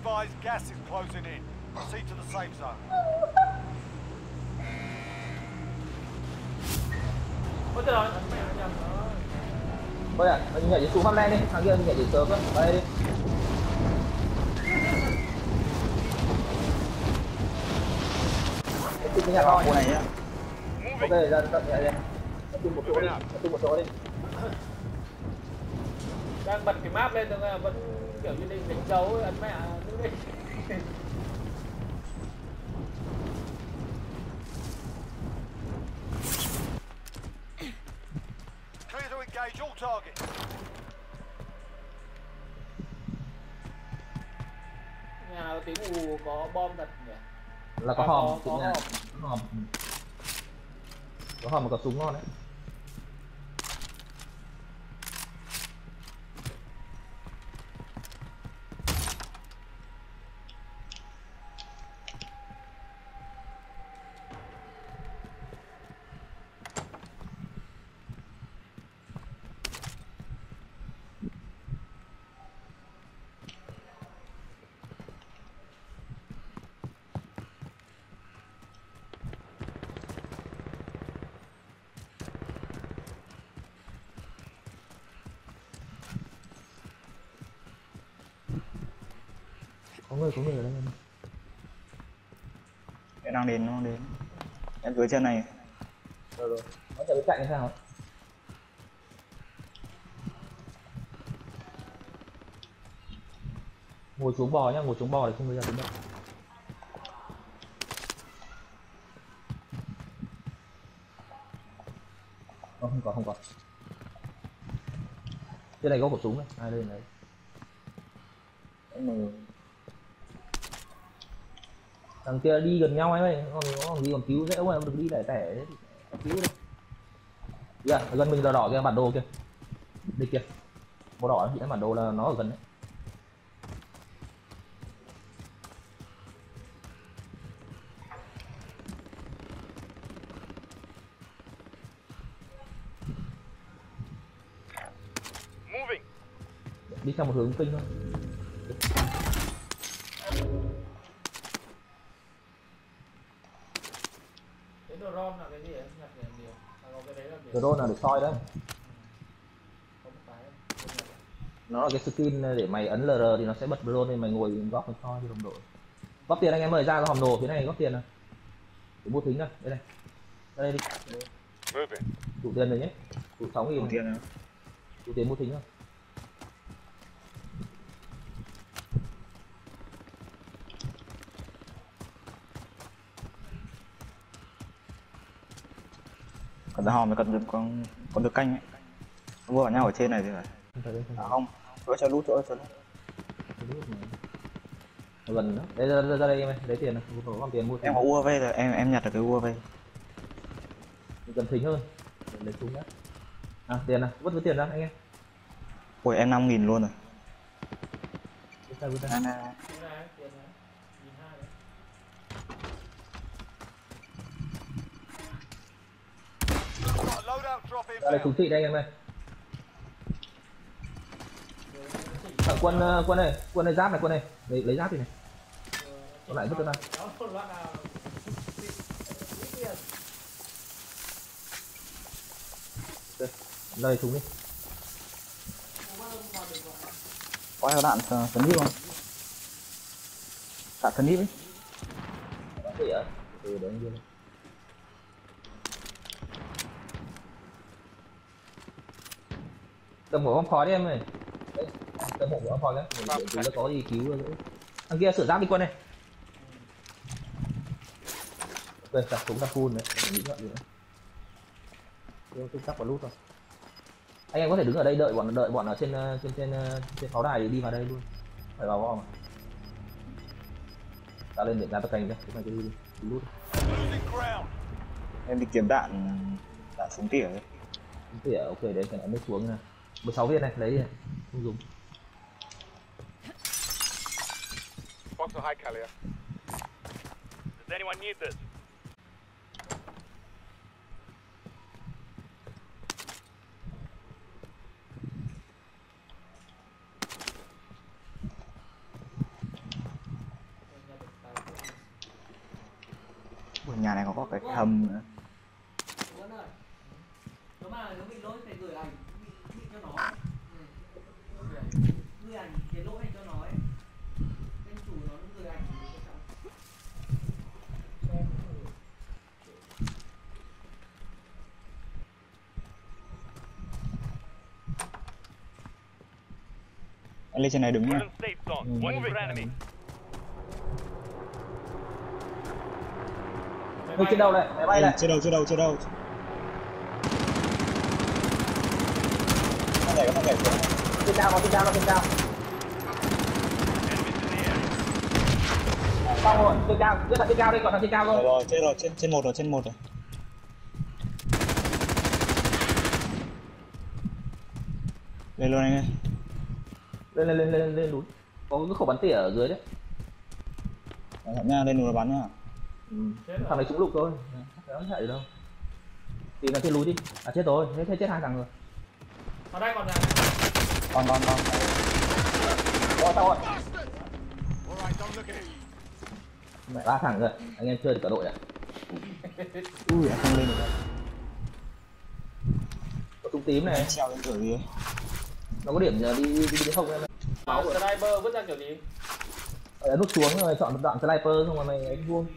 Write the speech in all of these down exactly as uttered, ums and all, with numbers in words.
advised, gas is closing in. Proceed to the safe zone. Ôi trời ơi, mẹ nó nhầm rồi. Thôi à, mình nhảy xuống Hotland đi, thằng kia mình nhảy sớm á, vào đây đi. Tiếp cái nhà kho này nhá. Ok, ra tận nhảy đi. Tập trung một chỗ đi, tập trung một chỗ đi. Đang bật cái map lên rồi vẫn kiểu như định đánh dấu ấn mẹ đứng đi. Clear to engage all targets. Nhà tiếng ù có bom thật nhỉ? Là có à, hòm, có, có nhà. hòm. Có hòm. Có hòm mà có súng ngon đấy. Có người, có người ở đây em. Em đang đến, nó đang đến. Em dưới chân này. Rồi rồi, nó chạy chạy như sao? Ngồi xuống bò nhá, ngồi xuống bò để không người ra đứng đâu. Không, không có, không có. Trên này có khẩu súng này, ai lên đấy. Thằng kia đi gần nhau anh ơi, còn còn gì còn cứu dễ quá, đừng đi lẻ tẻ đấy thì cứu đi. Kìa, ở gần mình đỏ đỏ kia, bản đồ kia. Đây kia. Màu đỏ thì bản đồ là nó ở gần đấy. Moving. Đi theo một hướng kinh thôi. Cái drone là cái gì em nhặt nhiều nhiều. À, có cái đấy là Drone là để soi đấy. Không phải. Nó là cái skin để mày ấn lờ rờ thì nó sẽ bật drone nên mày ngồi góc mày soi cho đồng đội. Góp tiền anh em ơi, ra cái hòm đồ phía này góp tiền này. Để mua thính này, đây này. Ra đây đi. Đủ tiền rồi nhé. Đủ sáu nghìn. Đủ tiền rồi. Đủ tiền mua thính rồi. Cần ra hòm mới cần được con con được canh ấy. Mua vào nhau ở trên này thì phải. À không, chỗ cho lút chỗ cho lút. Gần đó. Đây ra, ra, ra đây em ơi, lấy tiền này, mua còn tiền mua. Em có u a vê rồi, em em nhặt được cái u a vê. Cần thính hơn. Lấy súng nhá. À tiền này, vứt với tiền ra anh em. Ôi em năm nghìn luôn rồi. Vứt ra vứt ra. Nè, nè. Loadout drop Ra đây súng thị đây anh em ơi. Thằng quân quân này, quân này giáp này, quân này, lấy lấy giáp thì này. Nó lại vứt ra. Ra đây súng đi. Có theo đạn sấn díp không? Đạn sấn díp ấy. Vậy ạ? Ừ đấy anh đi. Cầm một bom khói đi em ơi. Đấy, cầm một bom khói đấy. Mình chúng nó có gì cứu nữa. Thằng kia sửa giáp đi quân này. Ok, đặt súng ra full đấy. Nghĩ ngợi gì nữa. Tôi tôi chắc vào lút rồi. Anh em có thể đứng ở đây đợi bọn đợi bọn ở trên trên trên trên pháo đài để đi vào đây luôn. Phải vào bom. Ta lên để ra tất cành ra, chúng mày cứ đi đi. Lút. Em đi kiếm đạn đạn súng tỉa đấy. Súng tỉa ok đấy, cái này mới xuống nè. mười sáu viên này, lấy đi. Không dùng. Fox high caliber. Does anyone need this? có cái hầm nữa. Quân ơi, nó mà nó bị lỗi phải gửi ảnh bị, bị cho nó ấy. Gửi ảnh cái lỗi này cho nó ấy. Bên chủ nó cũng gửi ảnh cho cháu. Anh lên trên này đứng We're nha. in safe zone. One for enemy. Người trên đầu này, máy bay này. Trên đầu, trên đầu, trên đầu. Không nhảy, không nhảy xuống. Trên cao, nó trên cao, nó trên cao. Enemies in the area. Xong rồi, trên cao, cứ thằng trên cao đi, còn thằng trên cao Rồi thôi. rồi, trên rồi, trên trên một rồi, trên một rồi. Lên luôn anh ơi. Lên lên lên lên lên núi. Có cái khẩu bắn tỉa ở dưới đấy. Cẩn thận nha, lên núi bắn nha. Ừ. Thằng này súng lục thôi, kéo chạy được đâu. Tìm là trên núi đi. À chết rồi, thế thế chết hai thằng rồi. Ở đây còn là Con con con. Rồi sao rồi? Alright, don't look at it. Mẹ ba thằng rồi, anh em chơi được cả đội ạ. Ui, anh không lên được đâu. Có súng tím này, Treo lên cửa gì ấy. nó có điểm giờ đi đi đi không em. máu sniper vứt ra kiểu gì? Ở nút xuống rồi chọn một đoạn sniper xong rồi mày đánh vuông.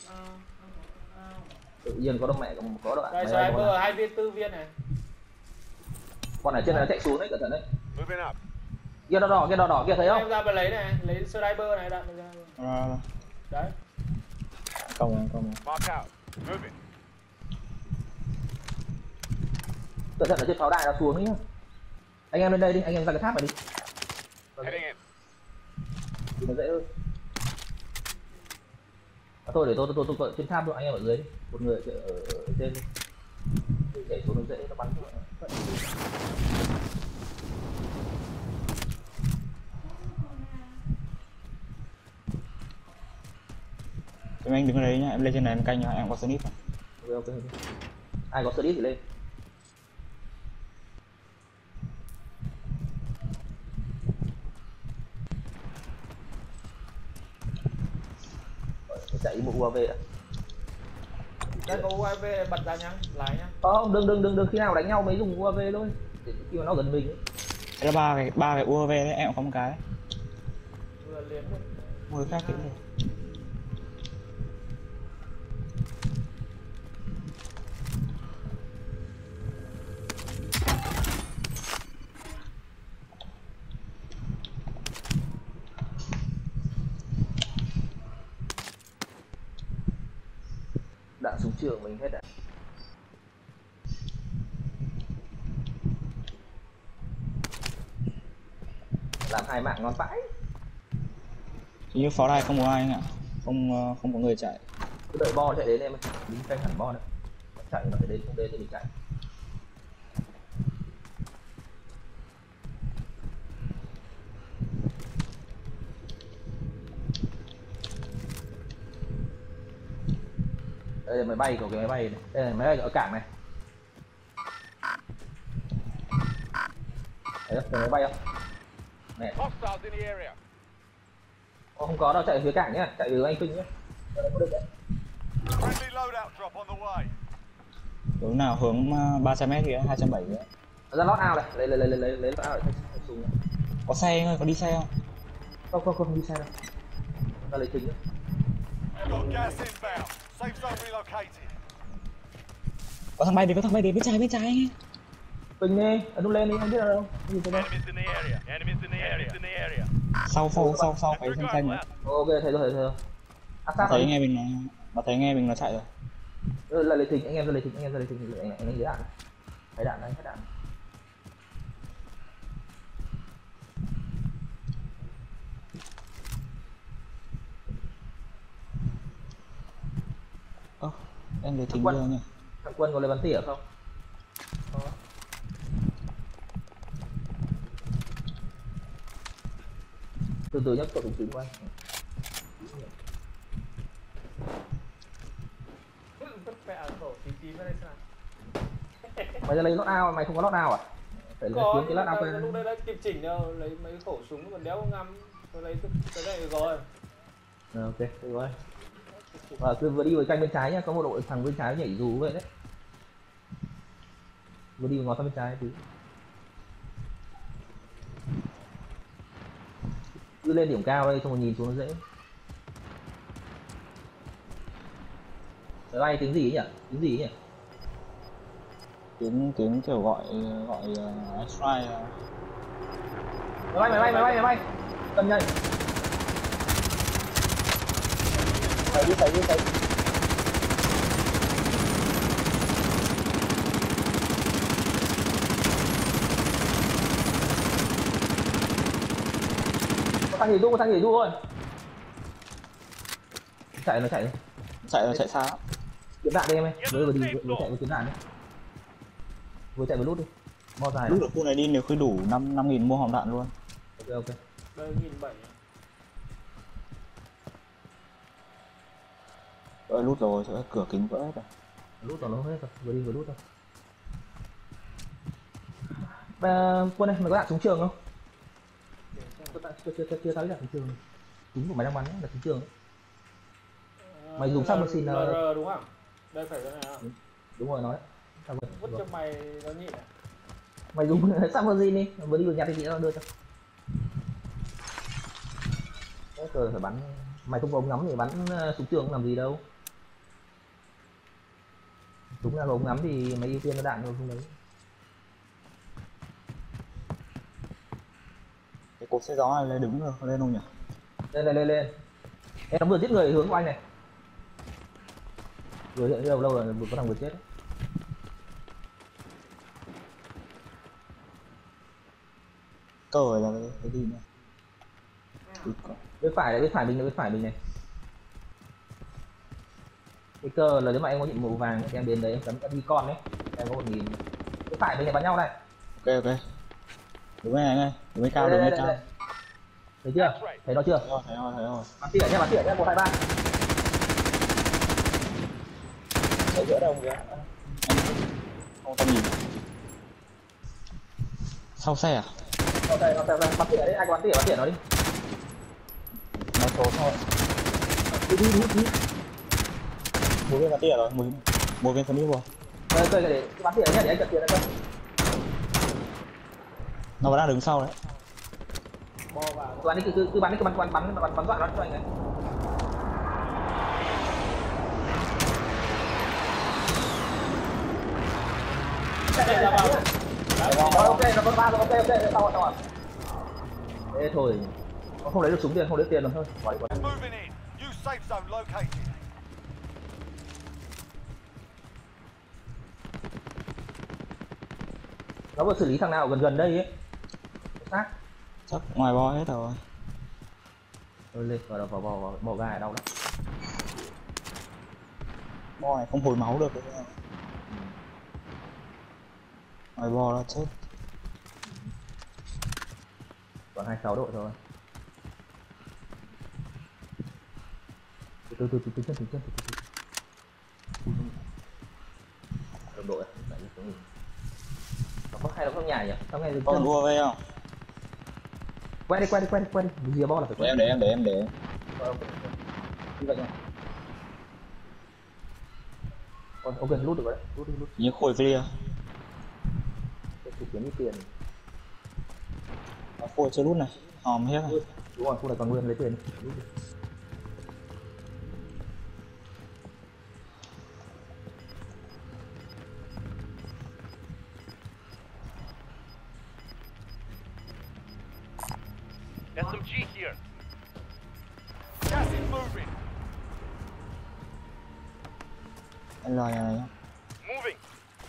Tự nhiên có đâu mẹ có có đoạn. Đây Mày ơi, sniper hai viên tư viên này. con này trên này nó chạy xuống đấy, cẩn thận đấy. Moving up. Kia đỏ đỏ kia đỏ đỏ kia thấy Em không? ra mà lấy này, lấy sniper này đạn ra. À, Đấy. công rồi, công rồi. Mark out. Moving. Cẩn thận ở trên pháo đài nó xuống đấy nhá. Anh em lên đây đi, anh em ra cái tháp này đi. Heading in. Thì nó dễ hơn. À, thôi để tôi tôi tôi tôi trên tháp thôi, anh em ở dưới đi. Một người ở, ở, ở trên đi. Nhảy xuống nó dễ, nó bắn thôi. Em anh đứng ở đấy nhá, em lên trên này em canh nhá, em có sniper. Ok ok ok. Ai có slip thì lên. Rồi, chạy một u a vê ạ. Đây có u a vê bật ra nhá, lái nhá. Không, đừng đừng đừng đừng khi nào đánh nhau mới dùng u a vê thôi. Để khi mà nó gần mình ấy. Đây là ba cái ba cái u a vê đấy, em cũng có một cái. Vừa liếm được. Một cái khác cũng được. Đạn súng trường mình hết ạ. Làm hai mạng ngon vãi. Hình như pháo đài không có ai anh ạ. Không không có người chạy. Cứ đợi bo chạy đến em ơi. Đứng canh hẳn bo nữa. Chạy nó phải đến, không đến thì mình chạy. Đây là máy bay, có cái máy bay này. Đây là máy bay ở cảng này. Đấy, có máy bay không? Nè. Hostiles in the area. Ô, không có đâu, chạy phía cảng nhá, chạy từ anh Kinh nhá. Friendly loadout drop on the way. Hướng nào hướng ba trăm mét kìa, hai trăm bảy mươi. Ra lót ao này, lấy lấy lấy lấy lấy lấy lót ao để thay súng này. Có xe anh ơi, có đi xe không? Không không không đi xe đâu. Ra lấy Kinh nhá. Got gas inbound. Safe zone relocated. Có thằng bay đi, có thằng bay đi, bên trái, bên trái anh ấy. Kinh đi, ấn nút lên đi, không biết đâu. Nhìn thấy đâu. Enemies in the area. Enemies in the area. Enemies in the area. Sau sau sau sau cái xanh xanh ấy. Ok, thấy rồi, thấy rồi. Áp sát Thấy rồi. nghe mình nó, mà thấy nghe mình nó chạy rồi. Ừ, là lấy thịnh, anh em ra lấy thịnh, anh em ra lấy thịnh, anh anh lấy đạn. Lấy đạn đấy, lấy đạn. Ơ, em lấy thính Quân. chưa nhỉ? Thằng Quân có lấy bắn tỉa không? Có. Từ từ nhấc cậu súng tím qua. Vứt mẹ khẩu tí tí vào đây xem nào. Mày ra lấy lót ao, mày không có lót ao à? Phải lấy Có, kiếm cái lót ao nhưng mà quen. lúc đấy đã kịp chỉnh đâu, lấy mấy cái khẩu súng còn đéo ngắm. Tôi lấy cái cái này được rồi. Ờ, ok, được rồi. Và cứ vừa đi vừa canh bên trái nhá, có một đội thằng bên trái nhảy dù vậy đấy. Vừa đi vừa ngó sang bên trái tí. Cứ lên điểm cao đây, xong rồi nhìn xuống nó dễ. Máy bay tiếng gì ấy nhỉ? Tiếng gì ấy nhỉ? tiếng tiếng kiểu gọi gọi uh, strike uh. Máy bay máy bay máy bay máy bay. Cầm nhanh. Phải đi phải đi phải. Có thằng nhảy du, có thằng nhảy du thôi. Chạy nó chạy đi. Chạy nó chạy xa lắm. Kiếm đạn đi em ơi, vừa vừa đi vừa, vừa chạy vừa kiếm đạn đi. Vừa chạy vừa lút đi. Mo dài. Lúc được khu này đi nếu khi đủ năm năm nghìn mua hòm đạn luôn. Ok ok. Đây nghìn bảy. Rồi lút rồi, chỗ cửa kính vỡ hết rồi. Lút rồi nó hết rồi, vừa đi vừa lút rồi. Và quân này mày có đạn súng trường không? Chưa chưa chưa chưa thấy đạn súng trường. Súng của mày đang bắn là súng trường. Mày dùng submachine lờ rờ đúng không? Đây phải cái này không? Đúng rồi nói. Vứt cho mày nó nhịn à? Mày dùng submachine đi, vừa đi vừa nhặt đi chị nó đưa cho. Thế rồi phải bắn, mày không có ống ngắm thì bắn súng trường làm gì đâu. Súng là ống ngắm thì mày ưu tiên nó đạn thôi không đấy. Cái cột xe gió này lên đứng rồi, lên không nhỉ? Lên lên lên lên. Em nó vừa giết người hướng của anh này. Vừa hiện lâu lâu rồi vừa có thằng vừa chết đấy. Cờ là cái, cái gì nữa? Bên phải này, bên phải mình này, bên phải mình này. Cái cơ là nếu mà em có nhiệm vụ vàng thì em đến đấy em cấm cái đi con đấy. Em có một nghìn. Bên phải mình này bắn nhau này. Ok ok. Đúng rồi anh ơi, đúng rồi cao, đúng rồi cao. Thấy chưa? Thấy nó chưa? Thấy rồi, thấy rồi, thấy rồi. Bắn tỉa nhá, bắn tỉa nhá, một hai ba. Ở giữa đâu kìa? Không tao nhìn. Sau xe à? Ok, ok, ok, bắn tỉa đấy, ai có bắn tỉa bắn tỉa nó đi. Nó trốn thôi. Đi đi đi đi. Một viên bắn tỉa rồi, một một viên phân đi rồi. Rồi, rồi để bắn tỉa nhá, để anh chặt tỉa ra. Nó vẫn đang đứng sau đấy. Bo vào. Cứ bắn đi, cứ cứ, cứ bắn đi, cứ bắn bắn bắn bắn bắn dọa nó cho anh này. Chạy ra vào. Rồi ok, nó có ba rồi, ok ok, xong rồi xong rồi. Ê thôi, nó không lấy được súng tiền, không lấy tiền rồi thôi. Khỏi quá. Moving in. New safe zone located. Nó vừa xử lý thằng nào gần gần đây ấy. Xác. Chắc ngoài bo hết rồi. Rồi lên vào vào vào vào màu gai đau lắm. Bo này không hồi máu được. Ngoài bo nó chết. Còn hai mươi sáu độ thôi. Từ từ từ từ từ chân từ chân từ từ. Đồng đội à? Lại đi xuống. Nó có hai nó trong nhà nhỉ? Trong này Con đua về không? Quay đi quay đi quay đi quay đi. Dìa bo là phải Để quay. em để em để em để. Ờ, ok. Đi vậy nha. Còn ok lút được rồi đấy. Lút đi lút. Như khôi clear. Để kiếm ít tiền. Nó khôi chưa lút này. Hòm hết rồi. Đúng rồi, khu này còn nguyên lấy tiền. Lút đi. S M G here. Gas is moving. Anh lòi nhà này nhá. Moving.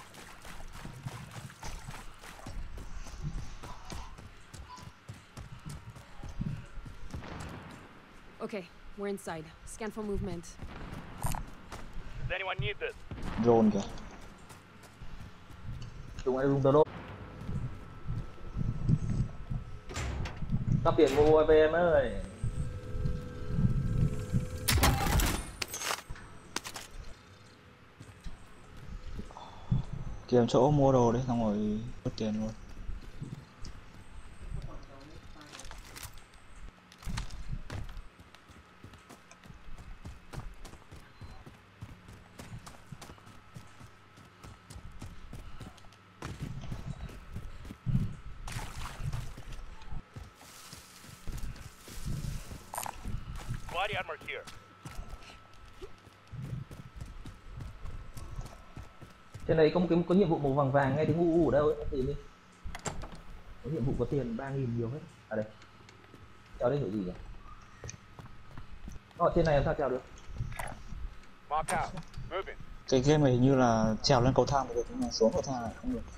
Okay, we're inside. Scan for movement. Does anyone need this? Drone kìa. Dùng ai dùng tờ lô. Tao tiền mua u a vê em ơi. Kiếm chỗ mua đồ đấy xong rồi mất tiền luôn. Body armor here. Trên đấy có một cái có nhiệm vụ màu vàng vàng ngay tiếng u u ở đâu ấy, em tìm đi. Có nhiệm vụ có tiền ba nghìn nhiều hết. À đây. Trèo lên kiểu gì nhỉ? Ở trên này làm sao trèo được? Mark out. Moving. Cái game này hình như là trèo lên cầu thang được, nhưng mà xuống cầu thang là không được.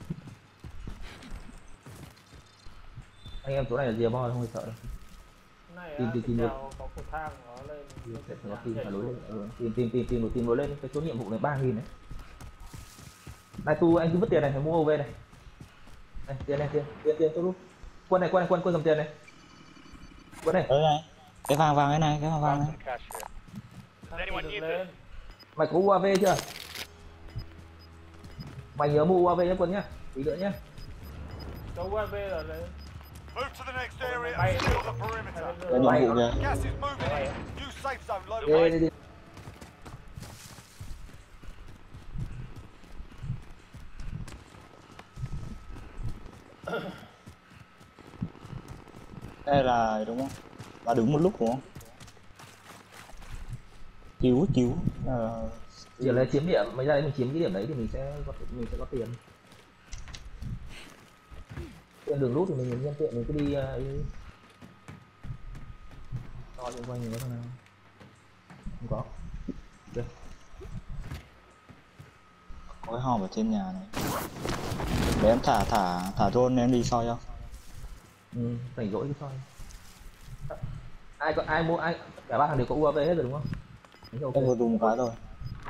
Anh em chỗ này là dìa bo không phải sợ đâu. Này Tìm á, tìm cái tìm trèo có cầu thang nó lên. Sẽ có tìm phải lối lên. Ừ, tìm tìm tìm tìm tìm lối lên cái số nhiệm vụ này ba nghìn đấy. Này tu anh cứ vứt tiền này phải mua ô vê này. Này tiền này tiền tiền tiền tôi luôn. Quân này quân này quân quân cầm tiền này. Quân này. Đấy này. Cái vàng vàng cái này, cái vàng vàng này. Some cash here. Does anyone Được need lên. this? Mày có u a vê chưa? Mày nhớ mua u a vê nhá quân nhá. Tí nữa nhá. Có u a vê rồi lên. Move to the next area Bay. and secure the perimeter. Cái nhiệm vụ kìa. Gas is moving in. New safe zone Đi located. đi đi. Đây là đúng không? Là đứng một lúc đúng không? Cứu cứu. Ờ, Giờ là chiếm điểm, mấy ra đấy mình chiếm cái điểm đấy thì mình sẽ có mình sẽ có tiền. Trên đường rút thì mình nhân tiện mình cứ đi uh, to xung quanh mình có thằng nào không có. Được. có cái hòm ở trên nhà này. Để em thả thả thả drone em đi soi không? Ừ, rảnh rỗi cái soi. Ai có ai mua ai cả ba thằng đều có u a vê hết rồi đúng không? Đấy, ok. Em vừa dùng một cái rồi.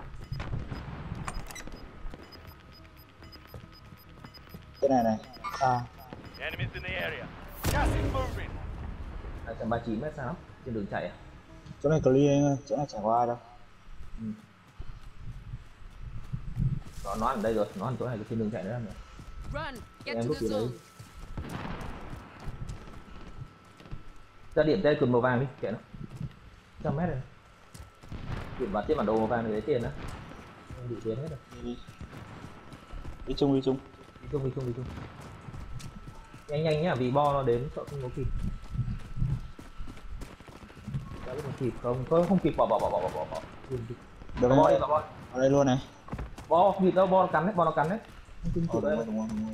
Cái này này. À, Enemies in the area. Gas is moving. hai trăm ba mươi chín mét sao? Trên đường chạy à? chỗ này clear anh ơi, chỗ này chẳng có ai đâu. Ừ. Nó nó ở đây rồi, nó ở chỗ này trên đường chạy nữa rồi. Run! Get Em to lúc the gì đấy. zone. Ra điểm tên cùn màu vàng đi, kệ nó. Trăm mét rồi. Điểm vào tiếp bản đồ màu vàng để lấy tiền đó. Em bị tiền hết rồi. Đi đi. Đi chung đi chung. Đi chung đi chung đi chung. Nhanh nhanh nhá, vì bo nó đến sợ không có kịp. Đã biết không kịp không? Không không kịp bỏ bỏ bỏ bỏ bỏ bỏ. Kịp, kịp. Được Bỏ bo đi rồi. bỏ bo. Ở đây luôn này. Bo kịp đâu, bo nó cắn đấy, bo nó cắn đấy. Không kịp Ờ, kịp đúng đấy. rồi, đúng rồi, đúng rồi.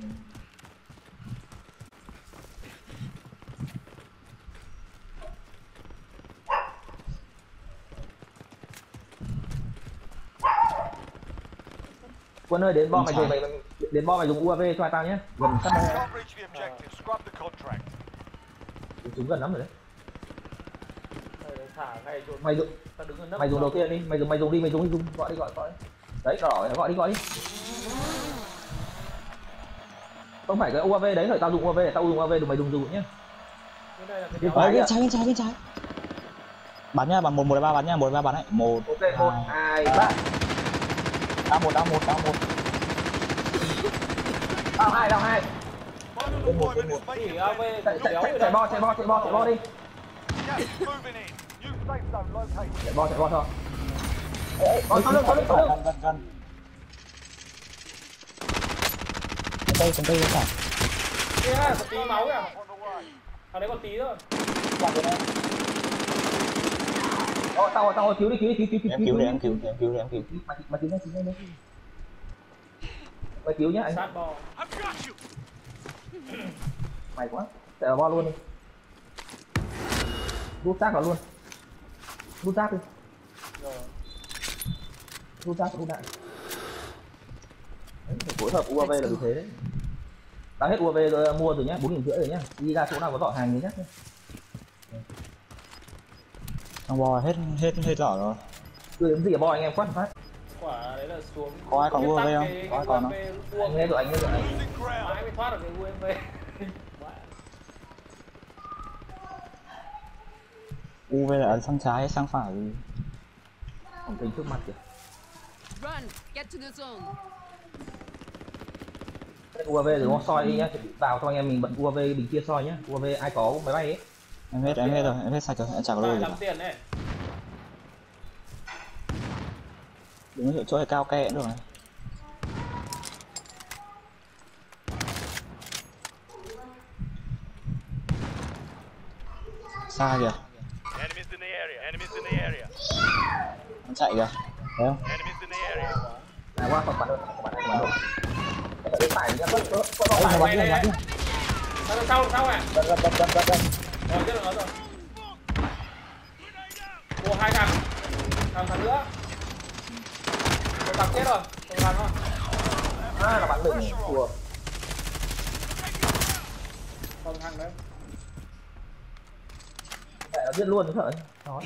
Quân ơi đến bo mày Không dùng mày đến bo mày dùng u a vê cho tao nhé. Gần sắp Can't reach the objective. Scrub the contract. chúng gần lắm rồi đấy. Đây, thả ngay chỗ Mày dùng ta đứng ở nấp. mày dùng đầu tiên đi, mày dùng mày dùng đi, mày dùng đi dùng gọi đi gọi gọi. Đấy đỏ gọi đi gọi đi. Không phải cái u a vê đấy, phải tao dùng u a vê, tao dùng u a vê thì mày dùng dùng nhé. Cái này là cái Đi đéo. phải. Ở bên trái bên trái bên trái. Bắn nha, bắn một một ba bắn nha, một ba bắn đấy. Một. Ok một hai ba. Đau một đau một đau một. Đau hai đau hai. Final deployment is making Chỉ a vê Chạy chạy đéo chạy rồi chạy đó. bo chạy bo chạy bo chạy bo đi. gas is moving in. New safe zone located. Chạy bo chạy bo thôi. Ê, có có có có Gần gần gần. Trên đây, trên đây có cả. Kia, có tí máu kìa. On the way. Thằng đấy còn tí thôi. Quạt bên đây. Ờ, tao tao cứu đi cứu đi cứu cứu cứu Em cứu đi, em cứu, em cứu đi, em cứu. Mày mày cứu nhá cứu nhá. Mày cứu nhá anh. Sát bò. I've got you. Mày quá. Chạy vào bo luôn đi. Rút xác vào luôn. Rút xác đi. Rồi. Rút xác rút đạn. Đấy, phải phối hợp u a vê là như thế đấy. Tao hết u a vê rồi, mua rồi nhá, bốn nghìn rưỡi rồi nhá. Đi ra chỗ nào có giỏ hàng thì nhá. Thằng bò hết hết hết lỏ rồi. Đưa đến gì à bo anh em quát phát. Quả đấy là xuống. Có ai còn Cái u a vê tắt không? cái- Có ai cái còn u a vê Anh vuông. nghe rồi anh nghe rồi anh. Losing ground. Mãi mới thoát được cái u em vê. u vê là ấn sang trái hay sang phải gì? Không tính trước mặt kìa. Run! Get to the zone. u a vê rồi nó soi đi nhá, chuẩn bị vào cho anh em mình bật u a vê bình kia soi nhá. u a vê ai có máy bay ấy. Em hết, em hết rồi, em hết sạch rồi, em chả có Phải lời gì làm cả. tiền đấy. Đúng chỗ này cao kẹ nữa rồi. Xa kìa. Enemies in the area. Enemies in the area. Nó chạy kìa. Thấy không? Enemies in the area. Này qua còn bắn được, còn bắn được, còn bắn được. Cái phải nhá, có có có Đấy, phải nó này bắn đi, này. nó bắn đi. Sau sau sau à? Gần gần gần gần gần gần. Rồi chết rồi rồi. Ủa hai thằng. Thằng thằng nữa. Một thằng chết rồi. Một thằng thôi. À là bắn được của Còn thằng đấy. Mẹ nó giết luôn thôi. Đó.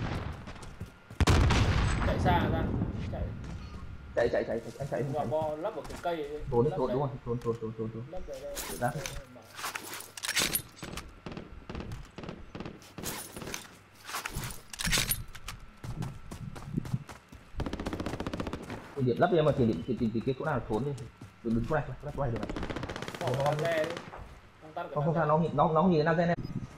Chạy xa ra. Chạy. Chạy chạy chạy chạy chạy chạy. Quả bò lấp vào cái cây ấy. Trốn đi Lấp trốn đấy. đúng không? Trốn trốn trốn trốn trốn. Lấp đấy đây. Tự ra. Tiền điện lấp đi em mà tiền điện tiền tiền tiền kia chỗ nào trốn đi. Đừng đứng chỗ này, chỗ này chỗ này được này. Bỏ cái nam xe đi. Không tắt cái Không không nam sao nó nhìn nó nó nhìn nam gen em.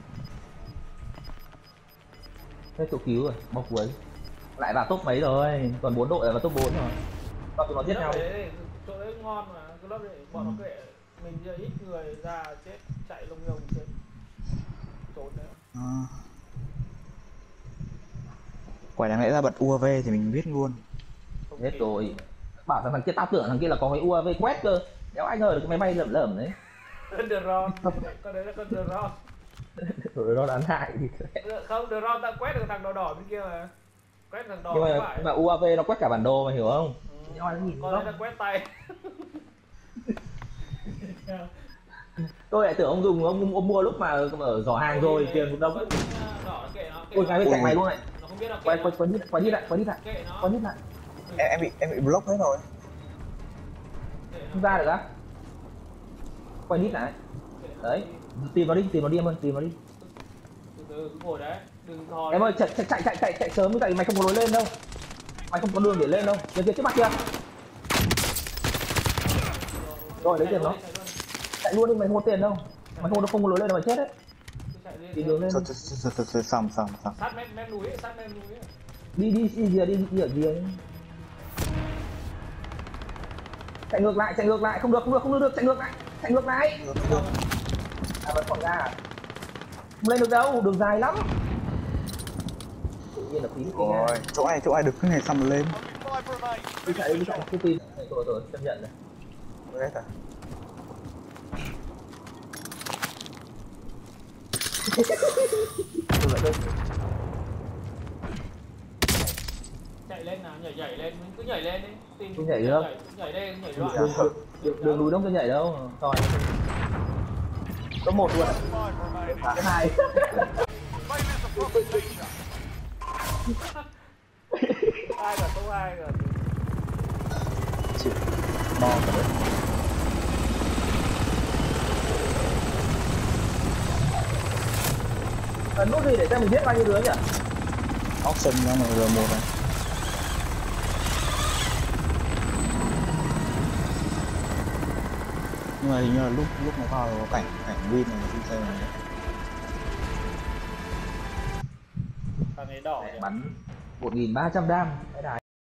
Thế chỗ cứu rồi, bọc cuối. Lại vào top mấy rồi, còn bốn đội là vào top bốn rồi. Sao tụi nó giết Lớp nhau? đấy, chỗ đấy ngon mà, cái lớp đấy bọn nó kệ mình giờ ít người ra chết chạy lông nhông chết trốn đấy. À. Quả đáng lẽ ra bật u a vê thì mình biết luôn. Không Hết kịp. rồi. Bảo thằng kia tao tưởng thằng kia là có cái u a vê quét cơ. Đéo ai ngờ được cái máy bay lởm lởm đấy. Drone, con đấy là con drone. Rồi nó đáng hại thì Không, drone ta quét được thằng đỏ đỏ bên kia mà. Quét thằng đỏ nhưng không mà, phải. mà u a vê nó quét cả bản đồ mà hiểu không? Ừ. Nhưng mà nó nhìn Con đấy là quét tay. tôi lại tưởng ông dùng ông, ông mua lúc mà ở giỏ hàng rồi tiền một đống. Vẫn, uh, đỏ kệ nó, kệ Ôi nó. cái bên cạnh mày luôn này. Nó không biết đâu, kệ Quay nó. quay quay nít quay nít lại quay nít lại Kệ nó. quay nít lại. Em, em bị em bị block hết rồi. Kệ nó. Không ra được á. Quay nít lại. Kệ nó. Đấy, tìm nó đi, tìm nó đi em ơi, tìm nó đi. Từ từ cứ ngồi đấy, đừng thò. Em ơi chạy chạy chạy chạy chạy, chạy sớm tại mày không có lối lên đâu. Mày không có đường để lên đâu. Kia kia trước mặt kia. Rồi lấy tiền nó. Chạy luôn đi mày không có tiền đâu. Mày không có không có lối lên đâu mày chết đấy. Chạy lên. Tìm đường lên. Thôi thôi thôi thôi thôi xong xong xong. Sát mép mép núi ấy, sát mép núi ấy. Đi đi đi rìa đi đi ở rìa đi. Chạy ngược lại, chạy ngược lại, không được, không được, không được, chạy ngược lại, chạy ngược lại. À vẫn còn ra à? Không lên được đâu, đường dài lắm. Tự nhiên là phí cái Rồi, nghe. chỗ này chỗ này được cái này xong rồi lên. Five remain. Đi chạy đi, đi chạy, không tin. Rồi rồi, chấp nhận này. Đấy à. Rồi lại đây. Chạy lên nào, nhảy nhảy lên, mình cứ nhảy lên đi. Tìm Cứ nhảy được. nhảy, nhảy lên, nhảy loạn. Đường, đường, đường, đường núi đâu tôi nhảy đâu. Rồi. Có một luôn à? Five remaining. Cái hai. Maybe it's a proper teacher. Ai cả số hai cả. Chịu. Bo cả đấy. Ấn nút gì để cho mình biết bao nhiêu đứa nhỉ? Option ra mà R một này. Nhưng mà hình như là lúc lúc nó vào có cảnh cảnh win này đi chơi này. Thằng ấy đỏ nhỉ? Bắn một nghìn ba trăm đam. Cái đài.